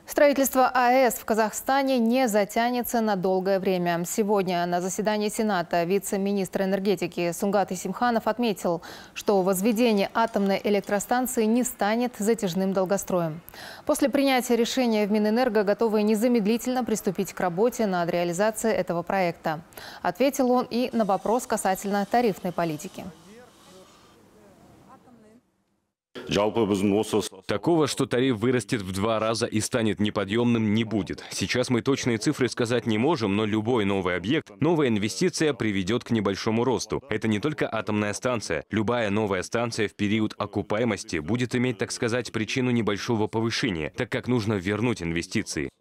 Строительство АЭС в Казахстане не затянется на долгое время. Сегодня на заседании Сената вице-министр энергетики Сунгат Исимханов отметил, что возведение атомной электростанции не станет затяжным долгостроем. После принятия решения в Минэнерго готовы незамедлительно приступить к работе над реализацией этого проекта. Ответил он и на вопрос касательно тарифной политики. Такого, что тариф вырастет в 2 раза и станет неподъемным, не будет. Сейчас мы точные цифры сказать не можем, но любой новый объект, новая инвестиция приведет к небольшому росту. Это не только атомная станция. Любая новая станция в период окупаемости будет иметь, так сказать, причину небольшого повышения, так как нужно вернуть инвестиции.